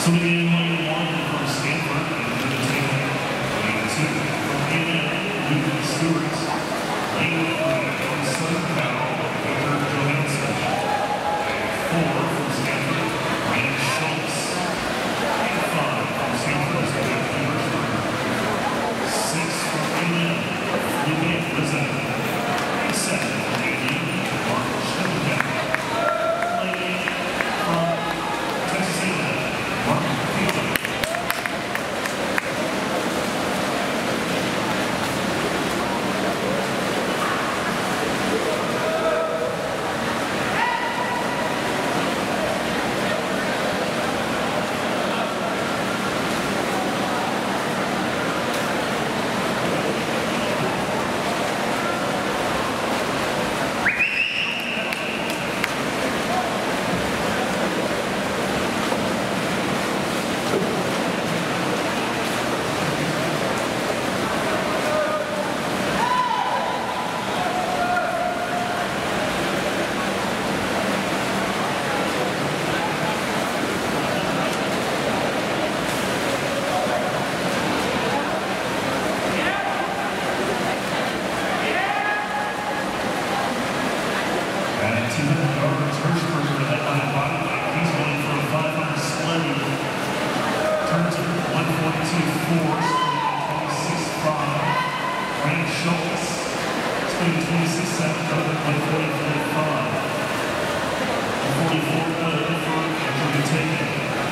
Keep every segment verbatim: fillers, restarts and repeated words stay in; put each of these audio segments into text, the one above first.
Swimming in lane one from Stanford, and the team. Lane two from A and M, Stuart. Lane three from Theall, Adamson. Four from Stanford, Ryan Schultz. Lane five from Stanford, Six from A and M, Rizzo. Lane seven from A and M, Schnippenkotter. Lane eight from Texas A and M. Theall. two hundred yards, first person to head by the body. He's going for a five hundred split. Turns to one forty-two four, twenty-six five. Ryan Schultz, split twenty-six seven, one forty-four five. forty-four good for Andrew Taken.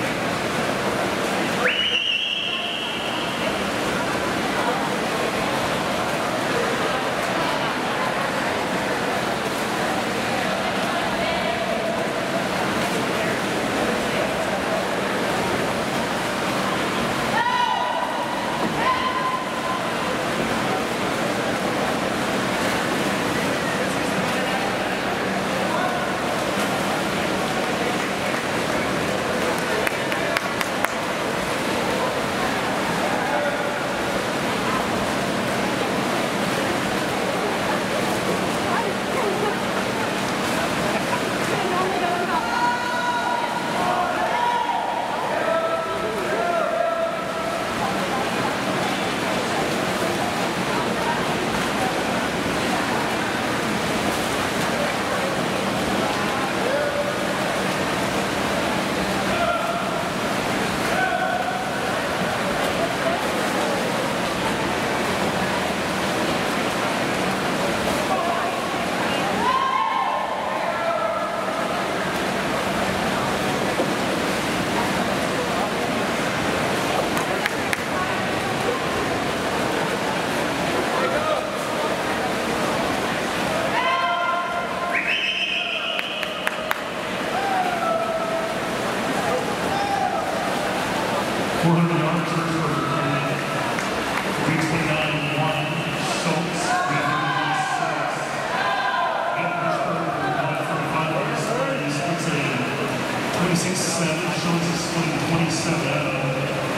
four hundred yards for three twenty-nine one, Schultz, three thirty-six. one forty-five, he splits a twenty-six seven, Schultz is splitting twenty-seven.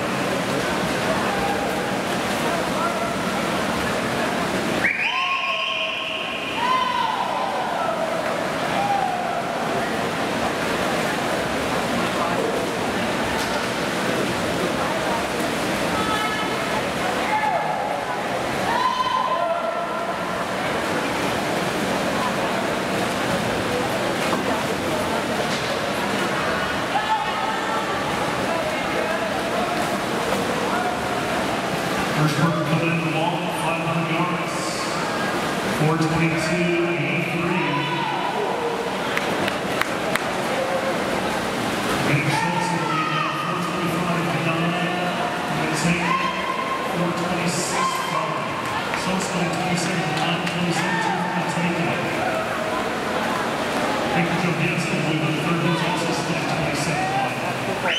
First worker coming in the wall, five hundred yards, four twenty-two eighty-three. Ryan Schultz will lead down four twenty-five to nine. Going to take four twenty-six five. Schultz going twenty-seven nine, twenty-seven two for the takeout. Victor Johansson will go third, who's also split twenty-seven one.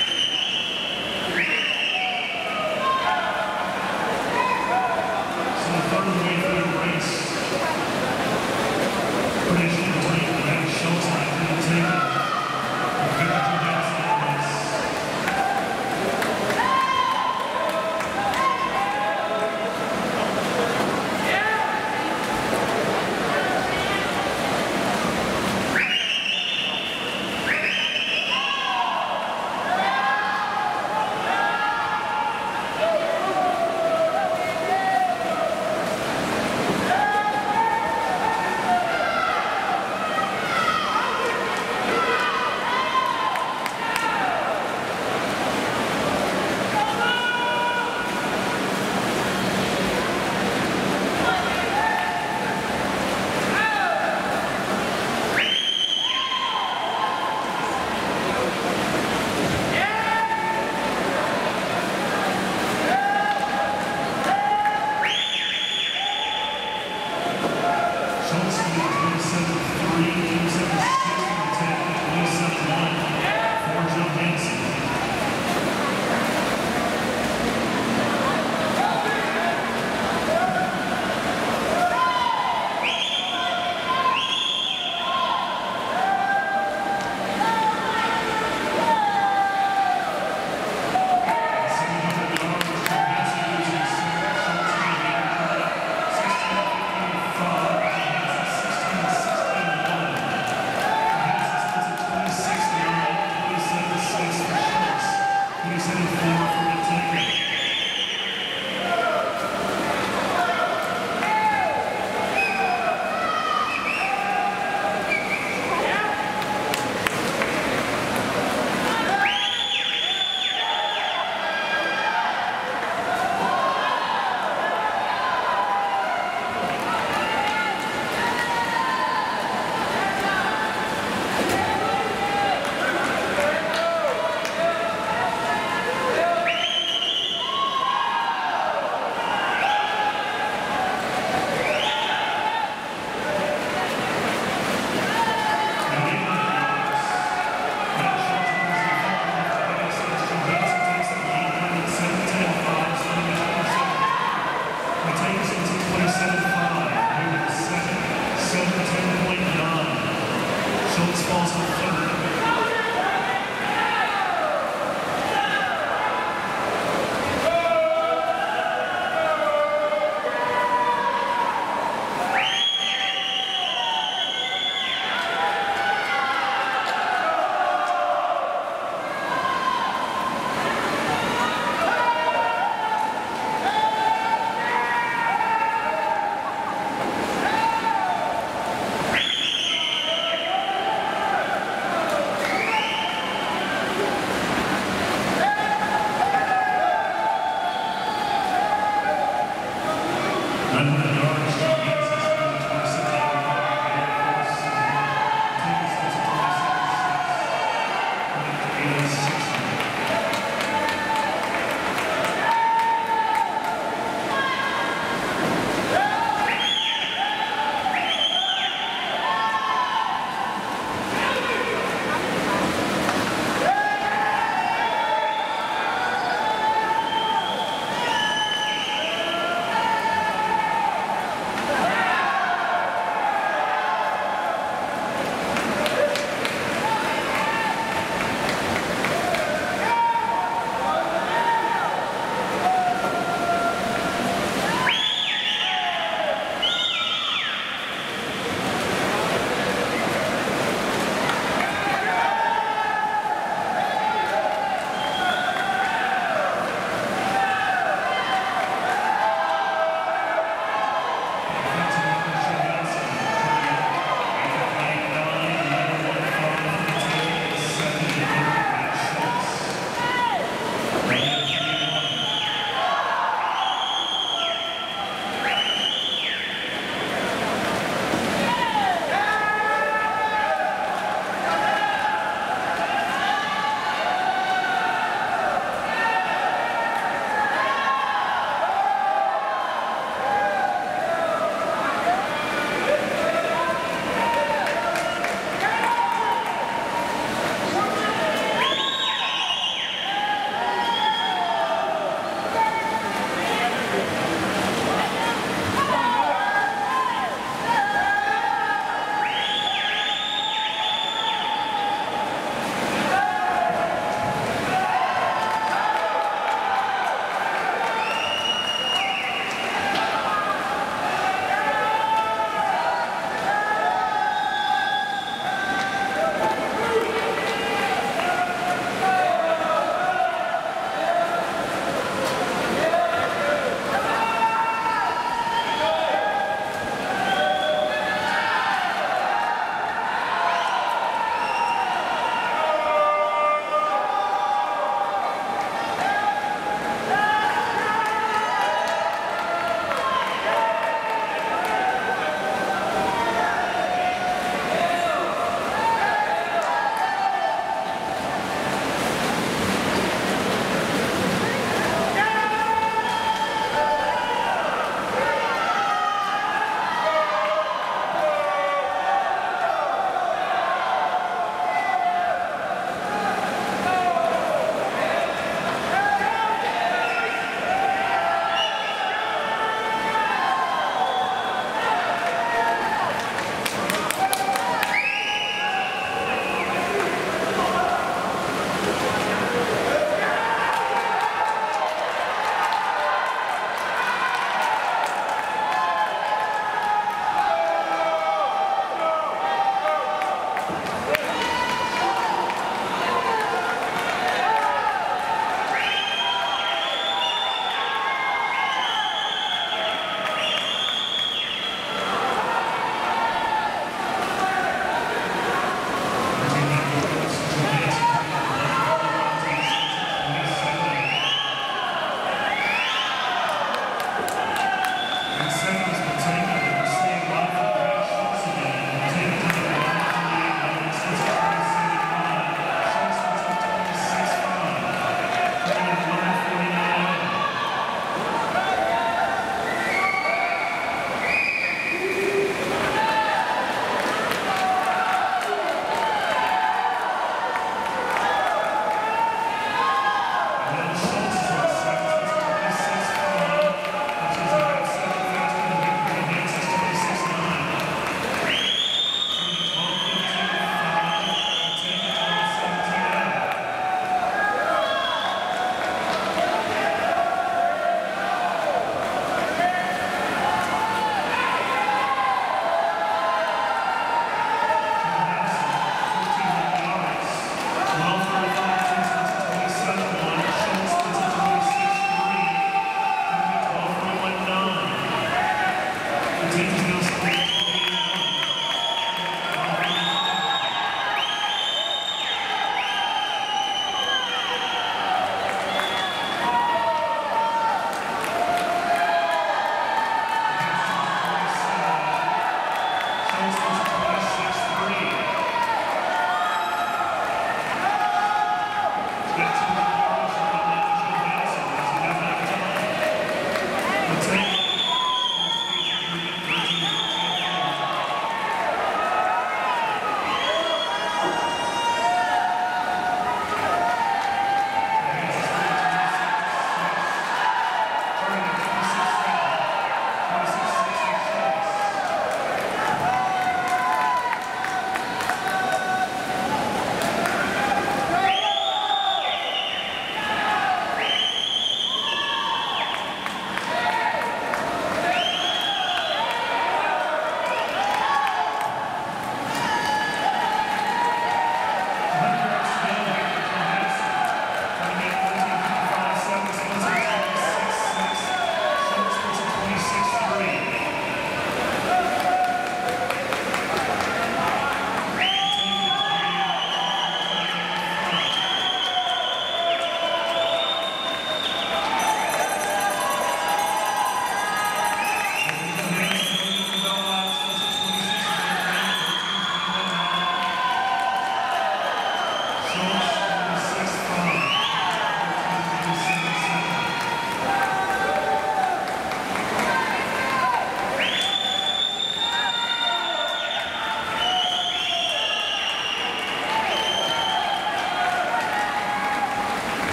also third.